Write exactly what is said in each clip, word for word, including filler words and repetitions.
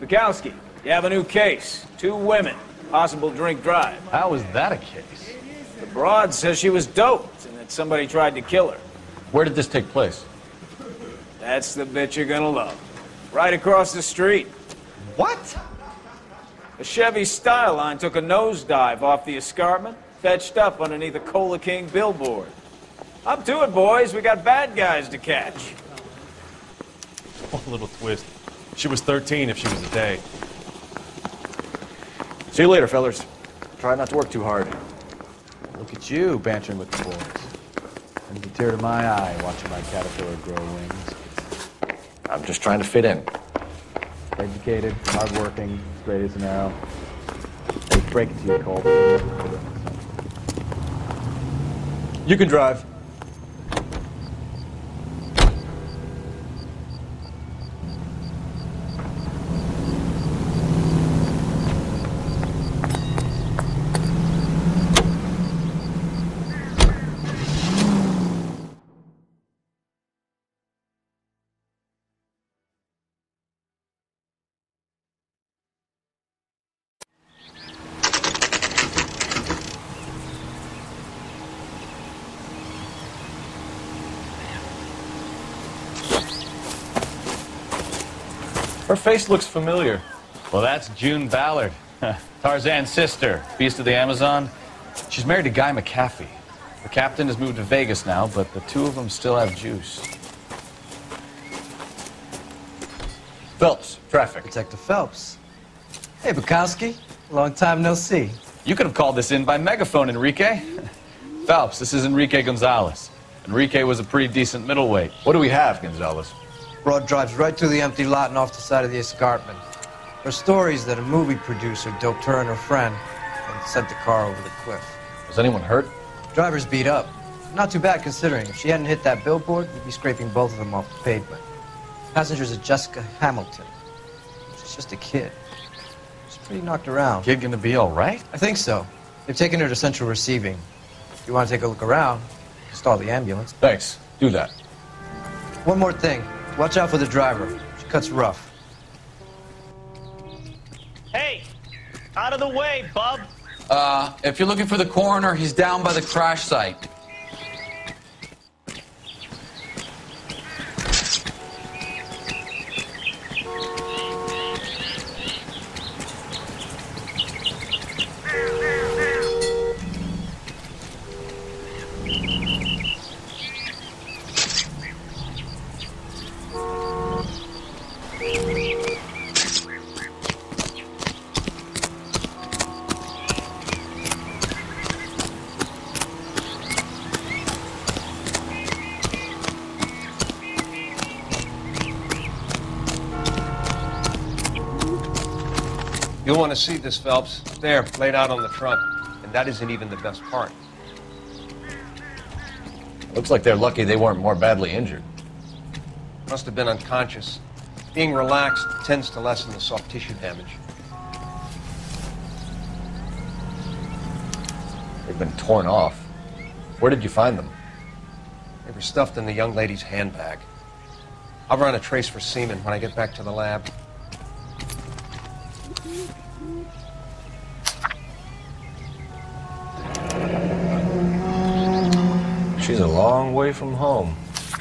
Bukowski, you have a new case. Two women. Possible drink drive. How is that a case? The broad says she was doped and that somebody tried to kill her. Where did this take place? That's the bit you're gonna love. Right across the street. What? A Chevy Styline took a nosedive off the escarpment, fetched up underneath a Cola King billboard. Up to it, boys. We got bad guys to catch. Oh, a little twist. She was thirteen if she was a day. See you later, fellas. Try not to work too hard. Look at you, bantering with the boys. And a tear to my eye watching my caterpillar grow wings. I'm just trying to fit in. Educated, hardworking, straight as an arrow. They break it to you, Cole. You can drive. Her face looks familiar. Well, that's June Ballard, Tarzan's sister, beast of the Amazon. She's married to Guy McAfee. The captain has moved to Vegas now, but the two of them still have juice. Phelps, traffic. Detective Phelps. Hey, Bukowski. Long time no see. You could have called this in by megaphone, Enrique. Phelps, this is Enrique Gonzalez. Enrique was a pretty decent middleweight. What do we have, Gonzalez? Broad drives right through the empty lot and off the side of the escarpment. Her stories that a movie producer doped her and her friend and sent the car over the cliff. Was anyone hurt? Driver's beat up. Not too bad considering. If she hadn't hit that billboard, we'd be scraping both of them off the pavement. Passengers are Jessica Hamilton. She's just a kid. She's pretty knocked around. Kid gonna be all right? I think so. They've taken her to central receiving. If you want to take a look around, stall the ambulance. Thanks. Do that. One more thing. Watch out for the driver. She cuts rough. Hey! Out of the way, bub! Uh, if you're looking for the coroner, he's down by the crash site. You'll want to see this, Phelps. There, laid out on the trunk. And that isn't even the best part. Looks like they're lucky they weren't more badly injured. Must have been unconscious. Being relaxed tends to lessen the soft tissue damage. They've been torn off. Where did you find them? They were stuffed in the young lady's handbag. I'll run a trace for semen when I get back to the lab. She's a long way from home.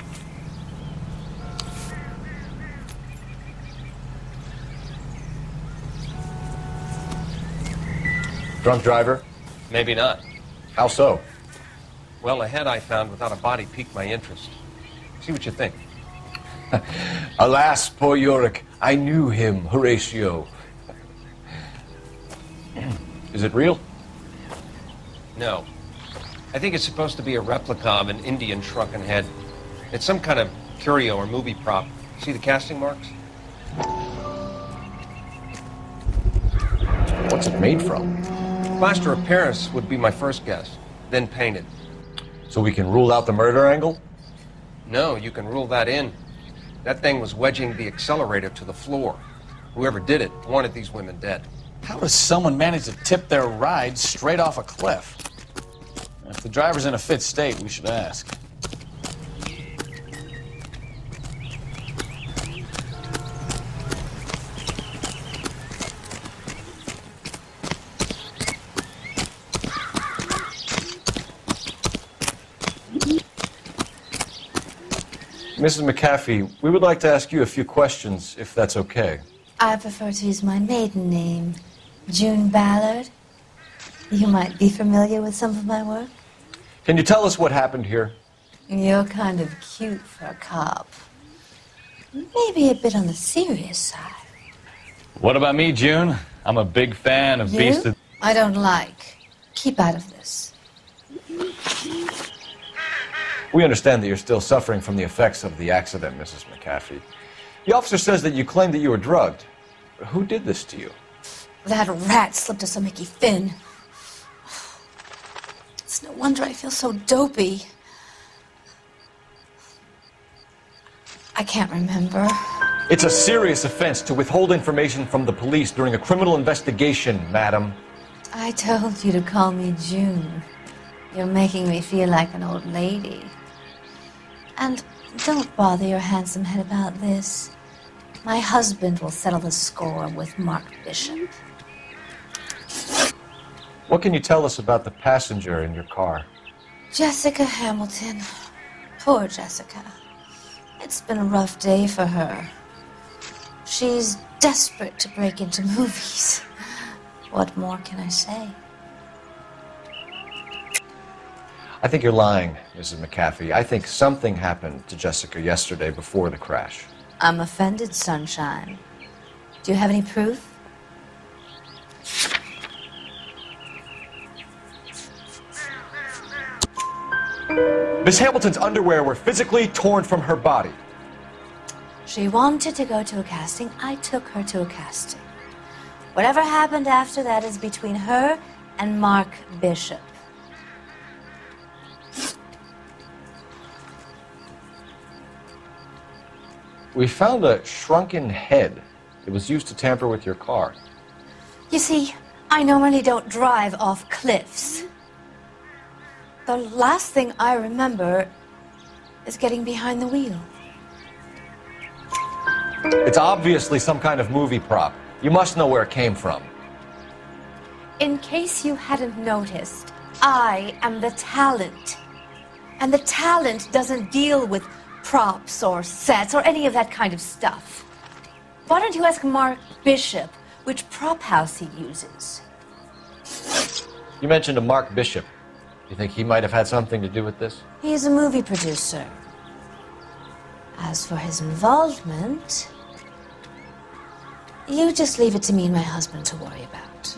Drunk driver? Maybe not. How so? Well, a head I found without a body piqued my interest. See what you think. Alas, poor Yorick, I knew him, Horatio. Is it real? No. I think it's supposed to be a replica of an Indian shrunken head. It's some kind of curio or movie prop. See the casting marks? What's it made from? Plaster of Paris would be my first guess, then painted. So we can rule out the murder angle? No, you can rule that in. That thing was wedging the accelerator to the floor. Whoever did it wanted these women dead. How does someone manage to tip their ride straight off a cliff? If the driver's in a fit state, we should ask. Missus McAfee, we would like to ask you a few questions, if that's okay. I prefer to use my maiden name, June Ballard. You might be familiar with some of my work. Can you tell us what happened here? You're kind of cute for a cop. Maybe a bit on the serious side. What about me, June? I'm a big fan of You? Beast of... I don't like. Keep out of this. We understand that you're still suffering from the effects of the accident, Missus McAfee. The officer says that you claimed that you were drugged. Who did this to you? That rat slipped us a Mickey Finn. It's no wonder I feel so dopey. I can't remember. It's a serious offense to withhold information from the police during a criminal investigation, madam. I told you to call me June. You're making me feel like an old lady. And don't bother your handsome head about this. My husband will settle the score with Mark Bishop. What can you tell us about the passenger in your car? Jessica Hamilton. Poor Jessica. It's been a rough day for her. She's desperate to break into movies. What more can I say? I think you're lying, Missus McAfee. I think something happened to Jessica yesterday before the crash. I'm offended, Sunshine. Do you have any proof? Miss Hamilton's underwear were physically torn from her body. She wanted to go to a casting. I took her to a casting. Whatever happened after that is between her and Mark Bishop. We found a shrunken head. It was used to tamper with your car. You see, I normally don't drive off cliffs. The last thing I remember is getting behind the wheel. It's obviously some kind of movie prop. You must know where it came from. In case you hadn't noticed, I am the talent. And the talent doesn't deal with props or sets or any of that kind of stuff. Why don't you ask Mark Bishop which prop house he uses? You mentioned a Mark Bishop. You think he might have had something to do with this? He's a movie producer. As for his involvement, you just leave it to me and my husband to worry about.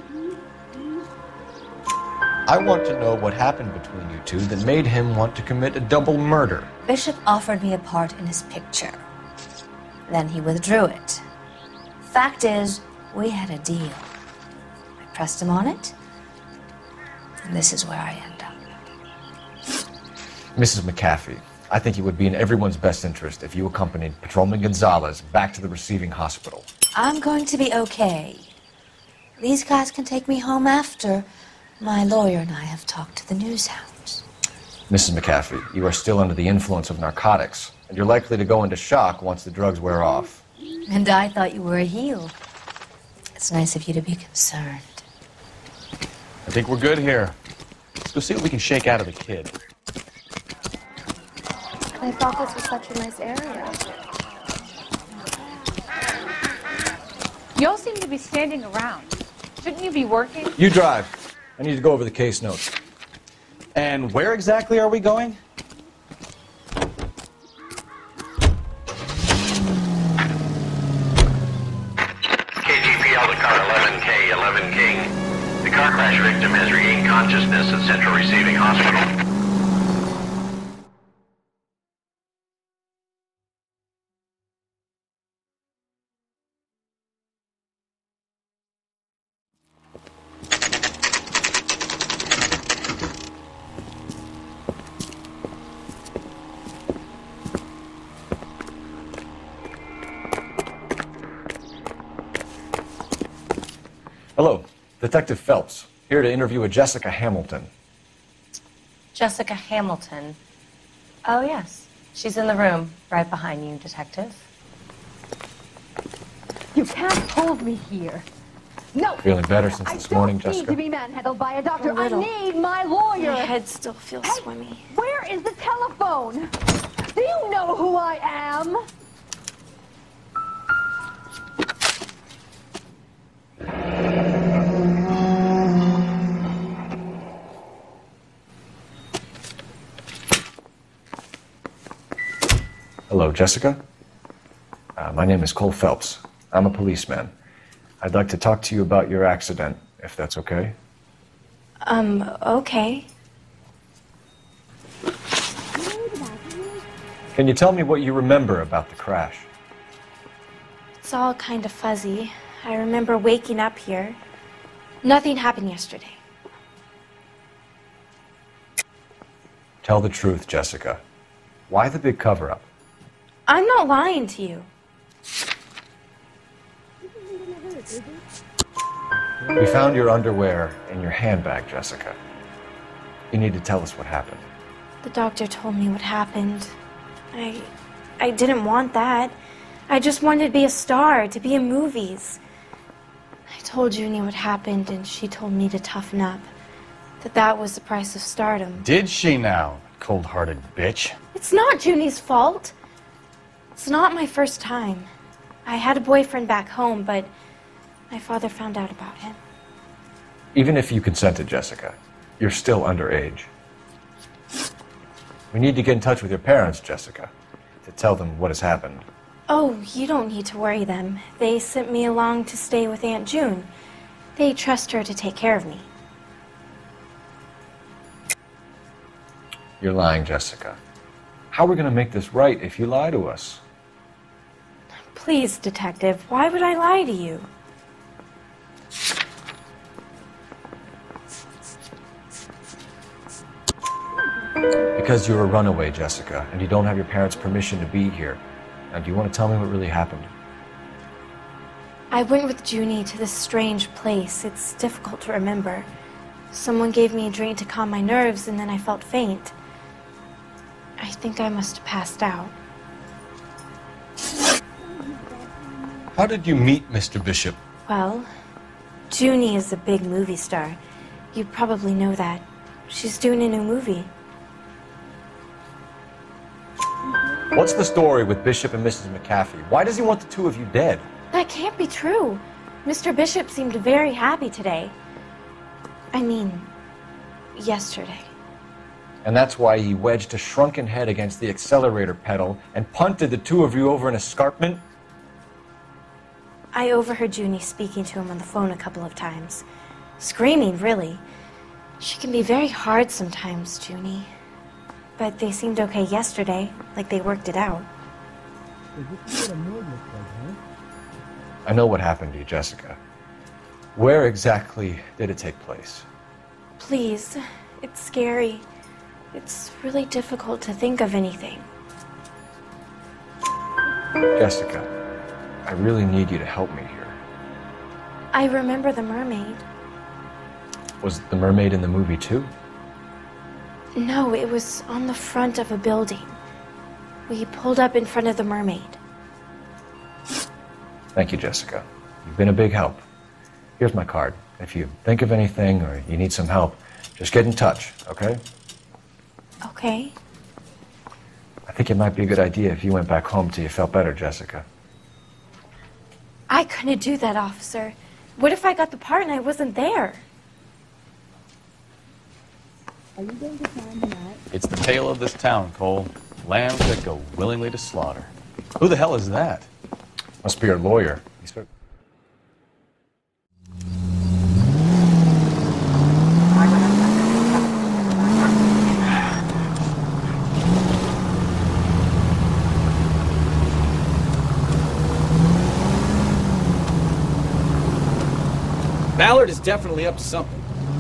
I want to know what happened between you two that made him want to commit a double murder. Bishop offered me a part in his picture. Then he withdrew it. Fact is, we had a deal. I pressed him on it, and this is where I end up. Missus McAfee, I think it would be in everyone's best interest if you accompanied Patrolman Gonzalez back to the receiving hospital. I'm going to be okay. These guys can take me home after. My lawyer and I have talked to the news hounds. Missus McAfee, you are still under the influence of narcotics, and you're likely to go into shock once the drugs wear off. And I thought you were a heel. It's nice of you to be concerned. I think we're good here. Let's go see what we can shake out of the kid. I thought this was such a nice area. You all seem to be standing around. Shouldn't you be working? You drive. I need to go over the case notes. And where exactly are we going? K G P L to car eleven K, eleven King. The car crash victim has regained consciousness at Central Receiving Hospital. Hello, Detective Phelps, here to interview a Jessica Hamilton. Jessica Hamilton. Oh, yes. She's in the room, right behind you, Detective. You can't hold me here. No. Feeling better since this morning, I don't need Jessica? to be manhandled by a doctor. A I little. need my lawyer. My head still feels Hey, swimmy. Where is the telephone? Do you know who I am? Hello, Jessica. Uh, my name is Cole Phelps. I'm a policeman. I'd like to talk to you about your accident, if that's okay. Um, okay. Can you tell me what you remember about the crash? It's all kind of fuzzy. I remember waking up here. Nothing happened yesterday. Tell the truth, Jessica. Why the big cover-up? I'm not lying to you. We found your underwear in your handbag, Jessica. You need to tell us what happened. The doctor told me what happened. I... I didn't want that. I just wanted to be a star, to be in movies. I told Junie what happened, and she told me to toughen up. That that was the price of stardom. Did she now, cold-hearted bitch? It's not Junie's fault. It's not my first time. I had a boyfriend back home, but my father found out about him. Even if you consented, Jessica, you're still underage. We need to get in touch with your parents, Jessica, to tell them what has happened. Oh, you don't need to worry them. They sent me along to stay with Aunt June. They trust her to take care of me. You're lying, Jessica. How are we going to make this right if you lie to us? Please, Detective, why would I lie to you? Because you're a runaway, Jessica, and you don't have your parents' permission to be here. Now, do you want to tell me what really happened? I went with Junie to this strange place. It's difficult to remember. Someone gave me a drink to calm my nerves, and then I felt faint. I think I must have passed out. How did you meet Mister Bishop? Well, Junie is a big movie star. You probably know that. She's doing a new movie. What's the story with Bishop and Missus McAfee? Why does he want the two of you dead? That can't be true. Mister Bishop seemed very happy today. I mean, yesterday. And that's why he wedged a shrunken head against the accelerator pedal and punted the two of you over an escarpment? I overheard Junie speaking to him on the phone a couple of times. Screaming, really. She can be very hard sometimes, Junie. But they seemed okay yesterday, like they worked it out. I know what happened to you, Jessica. Where exactly did it take place? Please, it's scary. It's really difficult to think of anything. Jessica, I really need you to help me here. I remember the mermaid. Was the mermaid in the movie too? No, it was on the front of a building. We pulled up in front of the mermaid. Thank you, Jessica. You've been a big help. Here's my card. If you think of anything or you need some help, just get in touch, okay? Okay. I think it might be a good idea if you went back home till you felt better, Jessica. I couldn't do that, officer. What if I got the part and I wasn't there? Are you going to find him out? It's the tale of this town, Cole. Lambs that go willingly to slaughter. Who the hell is that? Must be your lawyer. He's been... Ballard is definitely up to something.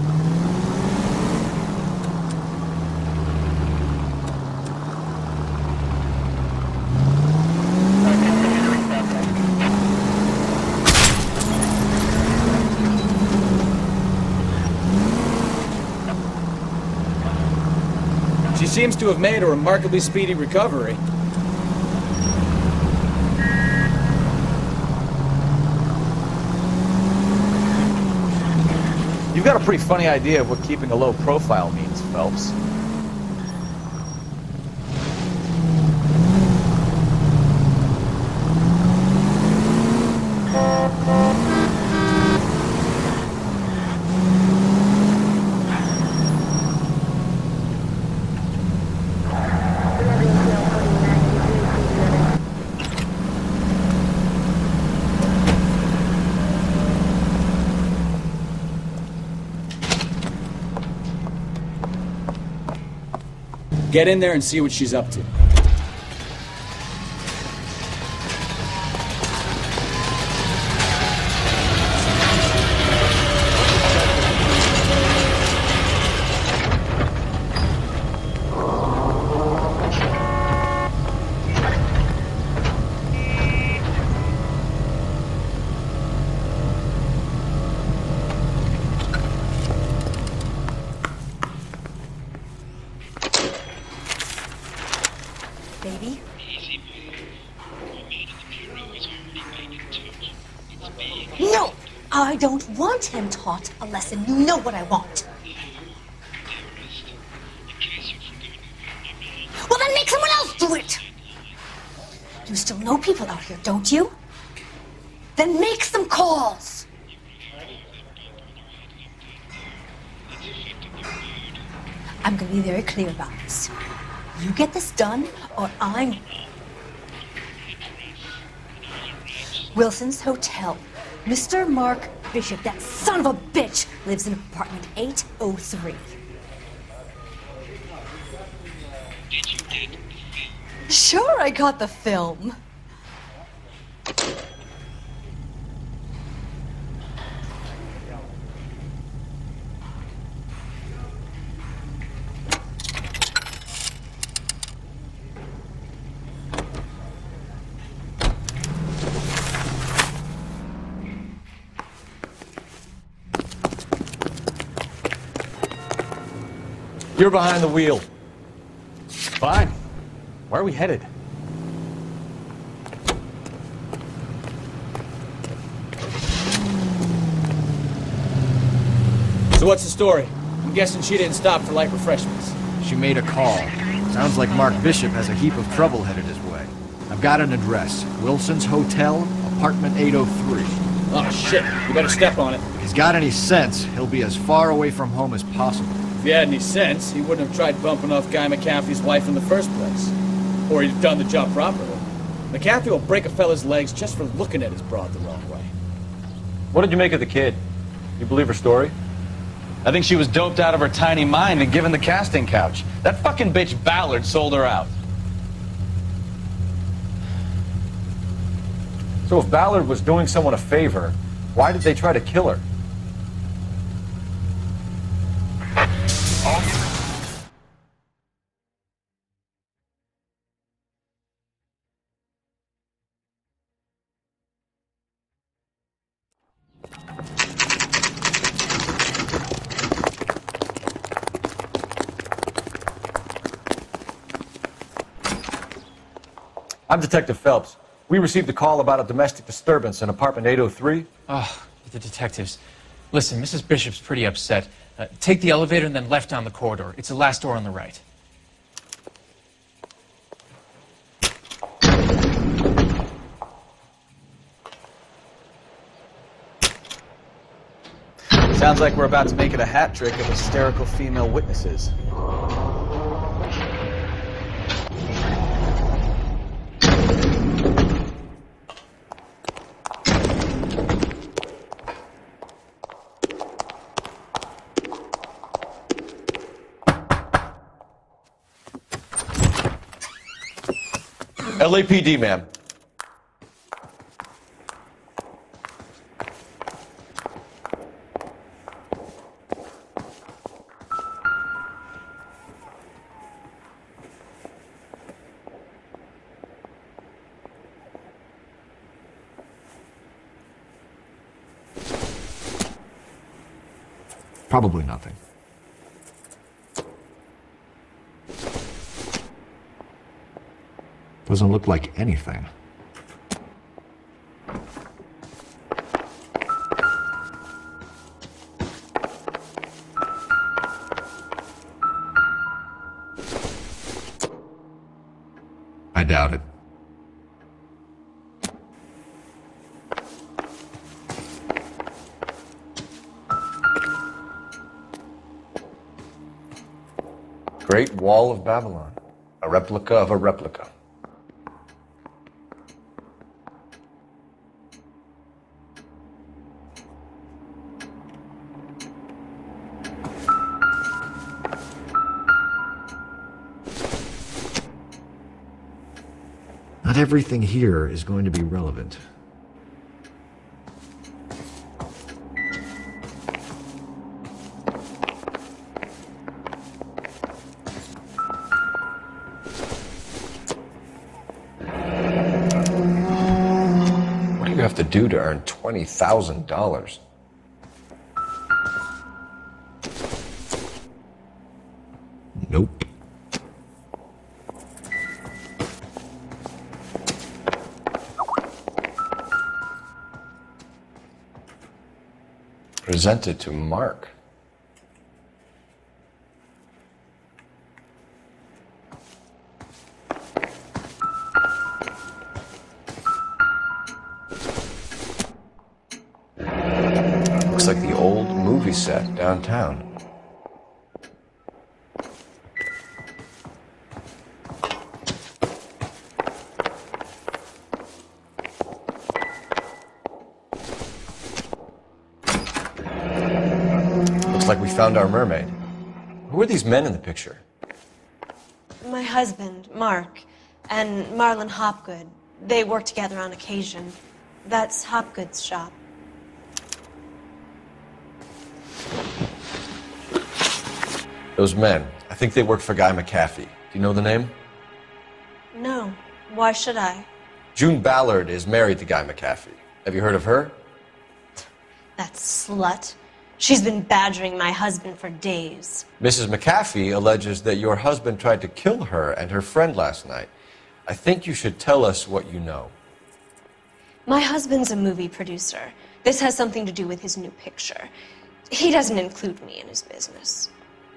She seems to have made a remarkably speedy recovery. You've got a pretty funny idea of what keeping a low profile means, Phelps. Get in there and see what she's up to. Baby? No! I don't want him taught a lesson. You know what I want. Well, then make someone else do it! You still know people out here, don't you? Then make some calls! I'm gonna be very clear about this. You get this done, or I'm... Wilson's Hotel. Mister Mark Bishop, that son of a bitch, lives in apartment eight oh three. Did you get the film? Sure, I got the film. You're behind the wheel. Fine. Where are we headed? So what's the story? I'm guessing she didn't stop for light refreshments. She made a call. Sounds like Mark Bishop has a heap of trouble headed his way. I've got an address. Wilson's Hotel, apartment eight oh three. Oh, shit. You better step on it. If he's got any sense, he'll be as far away from home as possible. If he had any sense, he wouldn't have tried bumping off Guy McAfee's wife in the first place. Or he'd have done the job properly. McAfee will break a fella's legs just for looking at his broad the wrong way. What did you make of the kid? You believe her story? I think she was doped out of her tiny mind and given the casting couch. That fucking bitch Ballard sold her out. So if Ballard was doing someone a favor, why did they try to kill her? I'm Detective Phelps. We received a call about a domestic disturbance in apartment eight oh three. Oh, the detectives. Listen, Missus Bishop's pretty upset. Uh, take the elevator and then left down the corridor. It's the last door on the right. Sounds like we're about to make it a hat trick of hysterical female witnesses. L A P D, ma'am. Probably nothing. Doesn't look like anything. I doubt it. Great Wall of Babylon. A replica of a replica. Not everything here is going to be relevant. What do you have to do to earn twenty thousand dollars? Nope. Presented to Mark. Looks like the old movie set downtown. Like we found our mermaid. Who are these men in the picture? My husband, Mark, and Marlon Hopgood. They work together on occasion. That's Hopgood's shop. Those men, I think they work for Guy McAfee. Do you know the name? No. Why should I? June Ballard is married to Guy McAfee. Have you heard of her? That slut. She's been badgering my husband for days. Missus McAfee alleges that your husband tried to kill her and her friend last night. I think you should tell us what you know. My husband's a movie producer. This has something to do with his new picture. He doesn't include me in his business.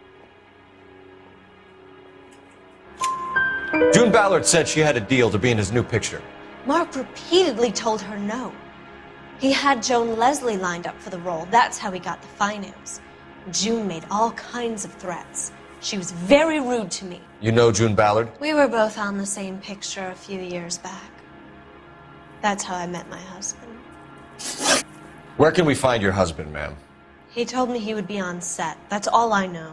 June Ballard said she had a deal to be in his new picture. Mark repeatedly told her no. He had Joan Leslie lined up for the role. That's how he got the finance. June made all kinds of threats. She was very rude to me. You know June Ballard? We were both on the same picture a few years back. That's how I met my husband. Where can we find your husband, ma'am? He told me he would be on set. That's all I know.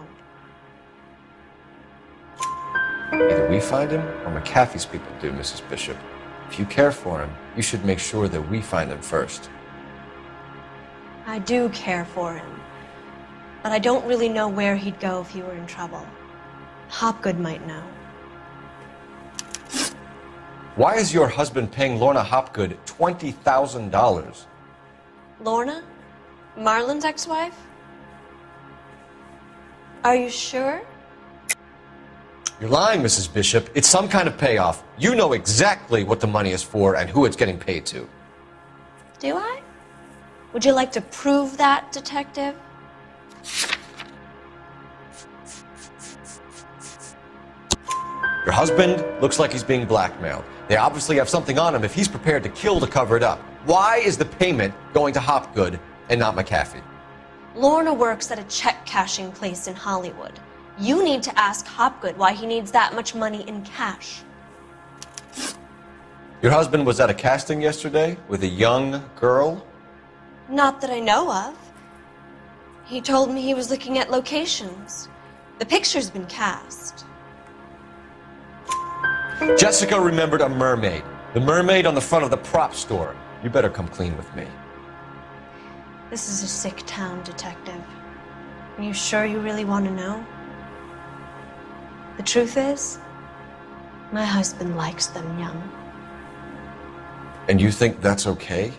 Either we find him or McAfee's people do, Missus Bishop. If you care for him, you should make sure that we find him first. I do care for him, but I don't really know where he'd go if he were in trouble. Hopgood might know. Why is your husband paying Lorna Hopgood twenty thousand dollars? Lorna? Marlon's ex-wife? Are you sure? You're lying, Missus Bishop. It's some kind of payoff. You know exactly what the money is for and who it's getting paid to. Do I? Would you like to prove that, Detective? Your husband looks like he's being blackmailed. They obviously have something on him if he's prepared to kill to cover it up. Why is the payment going to Hopgood and not McAfee? Lorna works at a check-cashing place in Hollywood. You need to ask Hopgood why he needs that much money in cash. Your husband was at a casting yesterday with a young girl? Not that I know of. He told me he was looking at locations. The picture's been cast. Jessica remembered a mermaid. The mermaid on the front of the prop store. You better come clean with me. This is a sick town, Detective. Are you sure you really want to know? The truth is, my husband likes them young. And you think that's okay?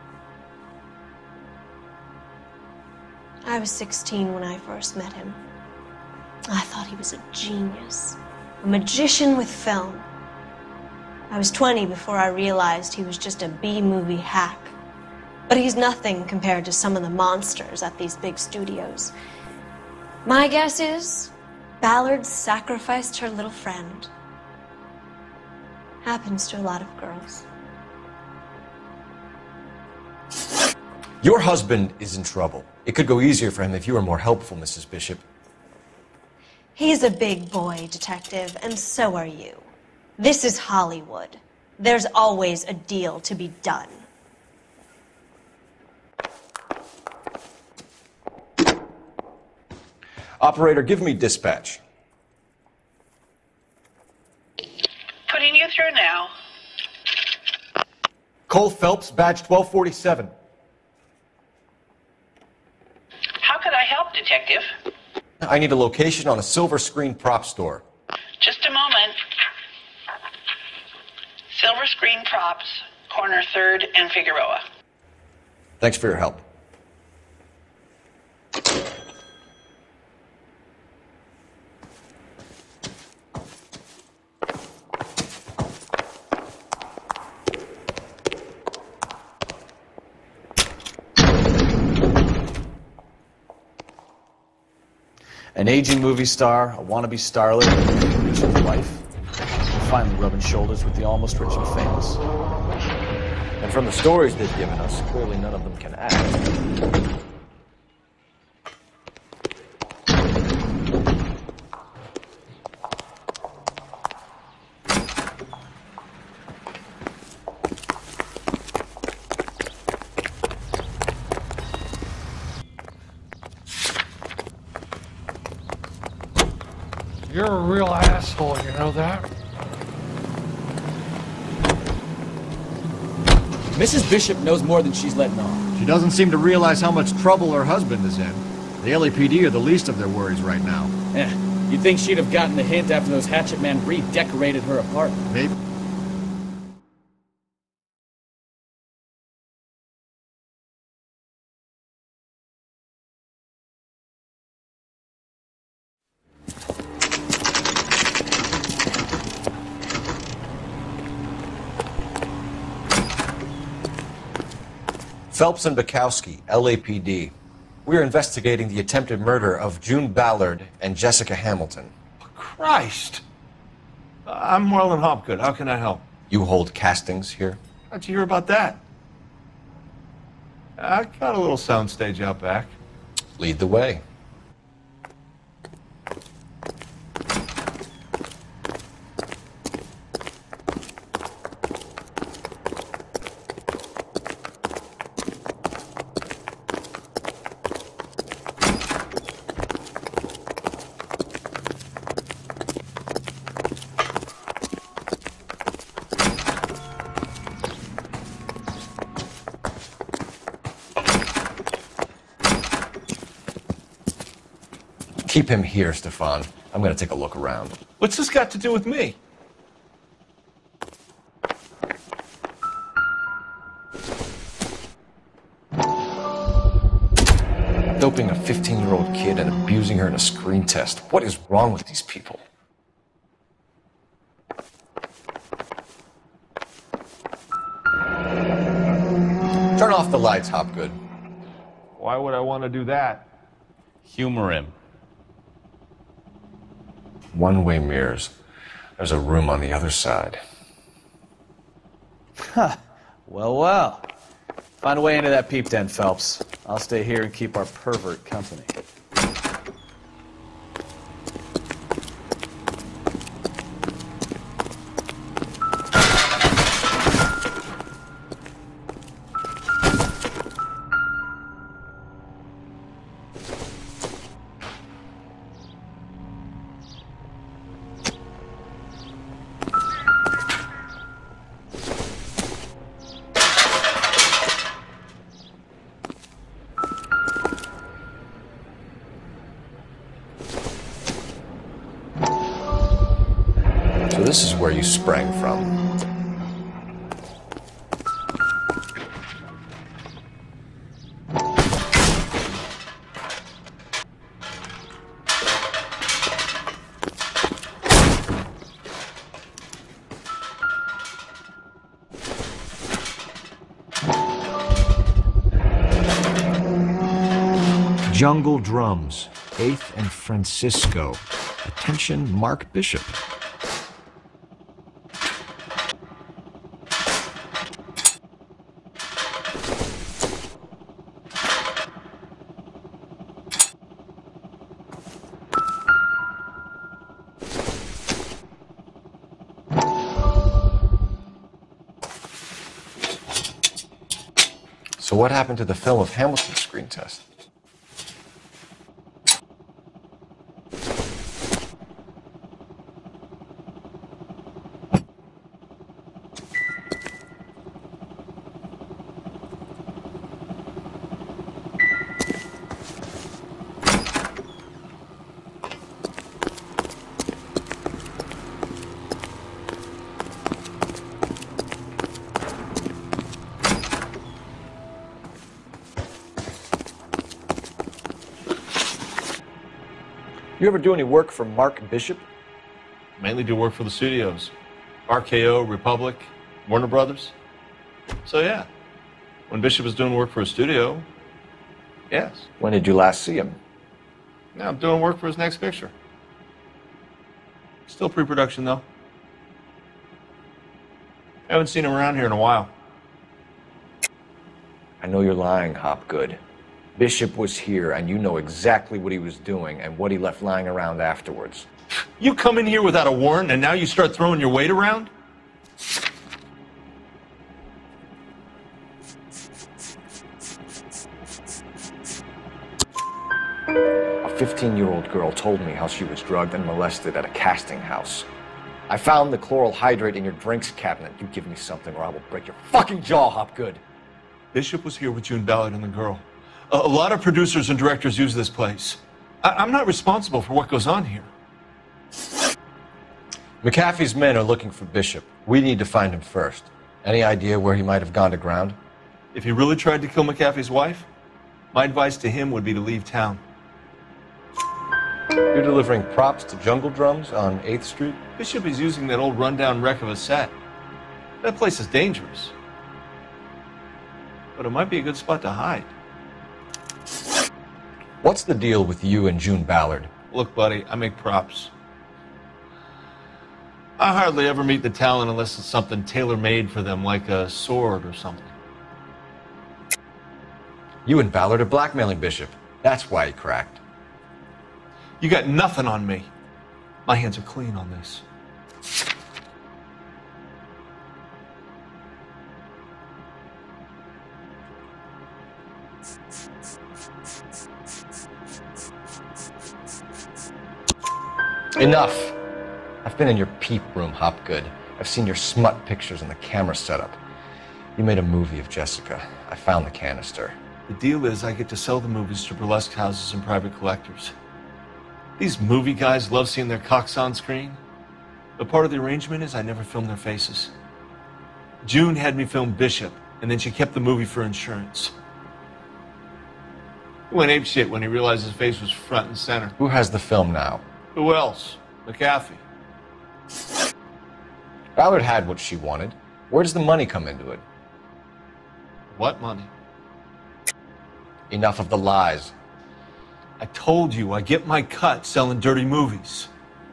I was sixteen when I first met him. I thought he was a genius, a magician with film. I was twenty before I realized he was just a B-movie hack. But he's nothing compared to some of the monsters at these big studios. My guess is, Ballard sacrificed her little friend. Happens to a lot of girls. Your husband is in trouble. It could go easier for him if you were more helpful, Missus Bishop. He's a big boy, Detective, and so are you. This is Hollywood. There's always a deal to be done. Operator, give me dispatch. Putting you through now. Cole Phelps, badge twelve forty-seven. How could I help, Detective? I need a location on a silver screen prop store. Just a moment. Silver Screen Props, corner third and Figueroa. Thanks for your help. An aging movie star, a wannabe starlet, and a rich wife. Finally rubbing shoulders with the almost rich and famous. And from the stories they've given us, clearly none of them can act. You're a real asshole, you know that? Missus Bishop knows more than she's letting on. She doesn't seem to realize how much trouble her husband is in. The L A P D are the least of their worries right now. Eh, you'd think she'd have gotten the hint after those hatchet men redecorated her apartment. Maybe. Phelps and Bukowski, L A P D. We are investigating the attempted murder of June Ballard and Jessica Hamilton. Christ! I'm Marlon Hopgood. How can I help? You hold castings here? How'd you hear about that? I got a little soundstage out back. Lead the way. Keep him here, Stefan. I'm going to take a look around. What's this got to do with me? Doping a fifteen-year-old kid and abusing her in a screen test. What is wrong with these people? Turn off the lights, Hopgood. Why would I want to do that? Humor him. One-way mirrors. There's a room on the other side. Huh. Well, well. Find a way into that peep den, Phelps. I'll stay here and keep our pervert company. So this is where you sprang from. Jungle Drums, eighth and Francisco. Attention, Mark Bishop. So what happened to the film of Hamilton's screen test? You ever do any work for Mark Bishop? Mainly do work for the studios. R K O, Republic, Warner Brothers. So yeah, when Bishop was doing work for a studio, yes. When did you last see him? Now I'm doing work for his next picture. Still pre-production though. I haven't seen him around here in a while. I know you're lying, Hopgood. Bishop was here, and you know exactly what he was doing and what he left lying around afterwards. You come in here without a warrant, and now you start throwing your weight around? A fifteen-year-old girl told me how she was drugged and molested at a casting house. I found the chloral hydrate in your drinks cabinet. You give me something or I will break your fucking jaw, Hopgood. Bishop was here with June Ballard and the girl. A, a lot of producers and directors use this place. I, I'm not responsible for what goes on here. McAfee's men are looking for Bishop. We need to find him first. Any idea where he might have gone to ground? If he really tried to kill McAfee's wife, my advice to him would be to leave town. You're delivering props to Jungle Drums on eighth street? Bishop is using that old rundown wreck of a set. That place is dangerous. But it might be a good spot to hide. What's the deal with you and June Ballard? Look, buddy, I make props. I hardly ever meet the talent unless it's something tailor-made for them, like a sword or something. You and Ballard are blackmailing Bishop. That's why he cracked. You got nothing on me. My hands are clean on this. Enough. I've been in your peep room, Hopgood. I've seen your smut pictures and the camera setup. You made a movie of Jessica. I found the canister. The deal is I get to sell the movies to burlesque houses and private collectors. These movie guys love seeing their cocks on screen. But part of the arrangement is I never film their faces. June had me film Bishop, and then she kept the movie for insurance. He went apeshit when he realized his face was front and center. Who has the film now? Who else? McAfee. Ballard had what she wanted. Where does the money come into it? What money? Enough of the lies. I told you I get my cut selling dirty movies.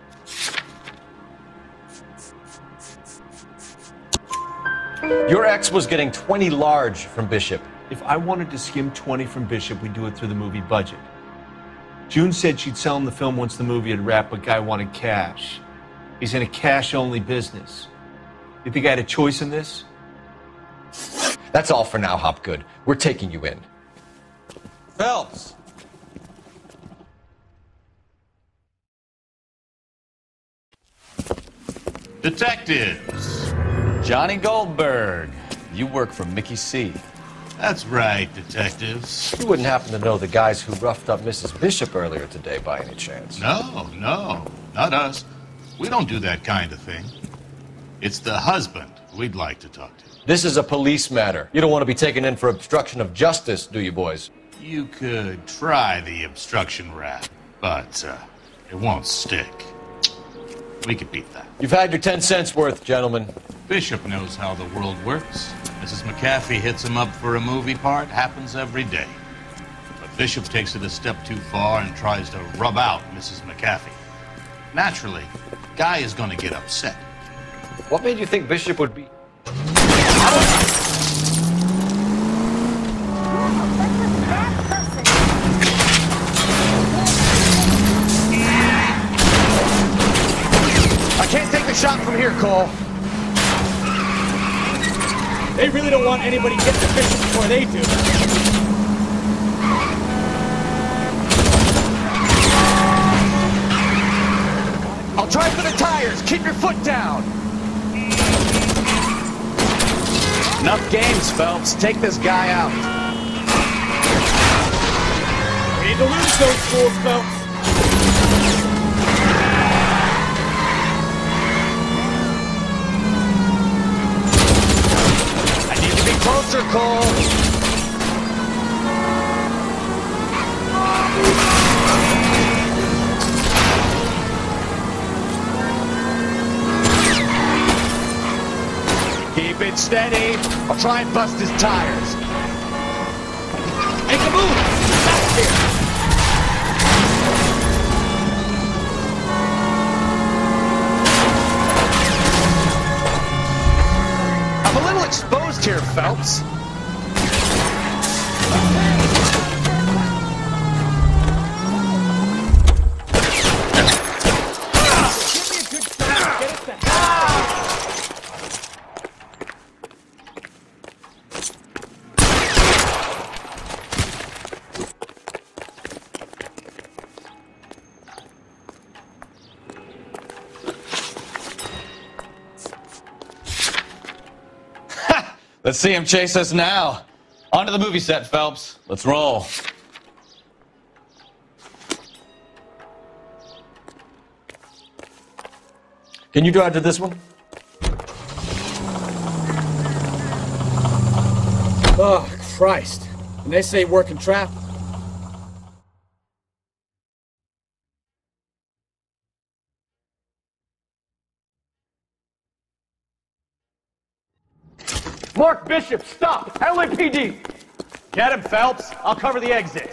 Your ex was getting twenty large from Bishop. If I wanted to skim twenty from Bishop, we'd do it through the movie budget. June said she'd sell him the film once the movie had wrapped, but Guy wanted cash. He's in a cash-only business. You think I had a choice in this? That's all for now, Hopgood. We're taking you in. Phelps! Detectives. Johnny Goldberg. You work for Mickey C. That's right, detectives. You wouldn't happen to know the guys who roughed up Missus Bishop earlier today by any chance? No, no, not us. We don't do that kind of thing. It's the husband we'd like to talk to. This is a police matter. You don't want to be taken in for obstruction of justice, do you, boys? You could try the obstruction rap, but uh, it won't stick. We could beat that. You've had your ten cents worth, gentlemen. Bishop knows how the world works. Missus McAfee hits him up for a movie part. Happens every day. But Bishop takes it a step too far and tries to rub out Missus McAfee. Naturally, Guy is going to get upset. What made you think Bishop would be... I can't take the shot from here, Cole. They really don't want anybody getting the Bishop before they do. I'll try for the tires. Keep your foot down. Enough games, Phelps. Take this guy out. We need to lose those fools, Phelps. Closer, Cole. Keep it steady. I'll try and bust his tires. Make a move! Back here! I'm a little exposed here, Phelps. Let's see him chase us now. Onto the movie set, Phelps. Let's roll. Can you drive to this one? Oh, Christ. And they say working traffic. Mark Bishop, stop! L A P D! Get him, Phelps. I'll cover the exit.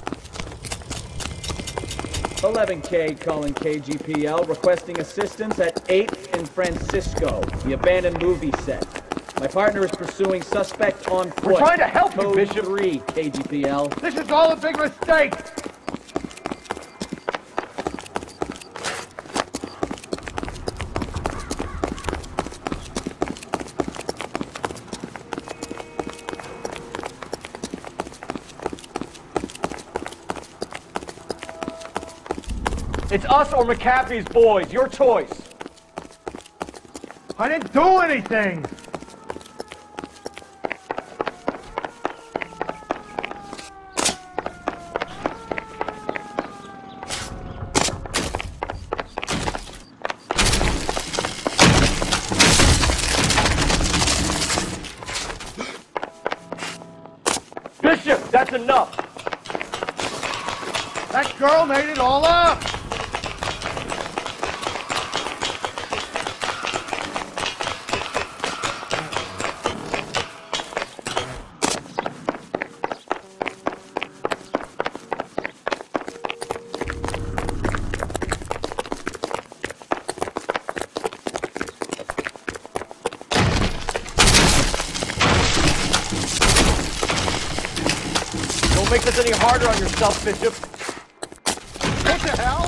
eleven K calling K G P L, requesting assistance at eighth and Francisco, the abandoned movie set. My partner is pursuing suspect on foot. We're trying to help you, Code Bishop. three, K G P L. This is all a big mistake! It's us or McAfee's boys. Your choice. I didn't do anything. Bishop, that's enough. That girl made it all up. Make this any harder on yourself, Bishop. What the hell?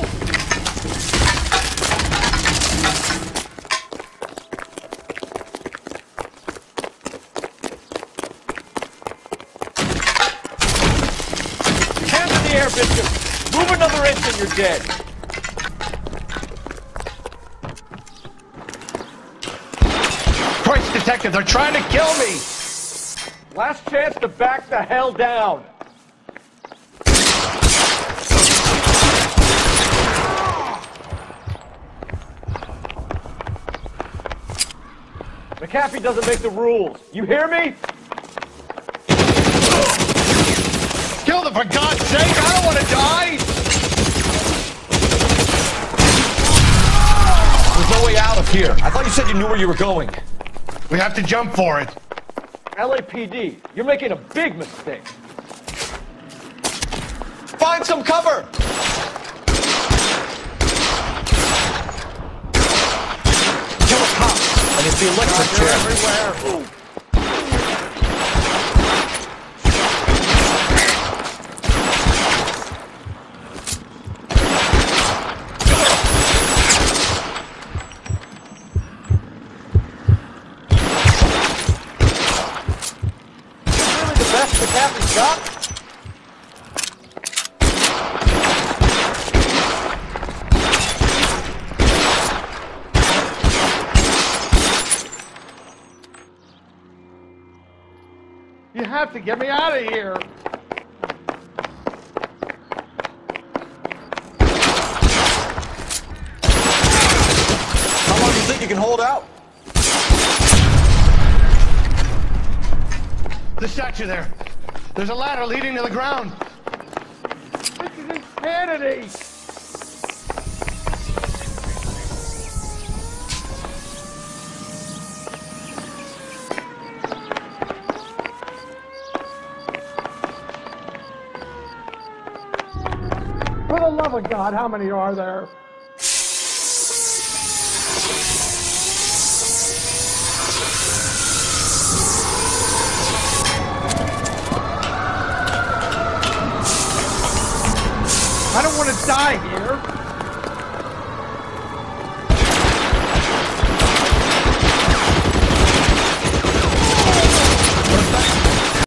Hands in the air, Bishop. Move another inch and you're dead. Christ, detective, they're trying to kill me. Last chance to back the hell down. McAfee doesn't make the rules. You hear me? Kill them, for God's sake! I don't want to die! There's no way out of here. I thought you said you knew where you were going. We have to jump for it. L A P D, you're making a big mistake. Find some cover! Kill a cop, and it's the electric God, chair. Everywhere. Ooh. You have to get me out of here. How long do you think you can hold out? The statue there. There's a ladder leading to the ground. This is insanity. love of God, how many are there? I don't want to die here.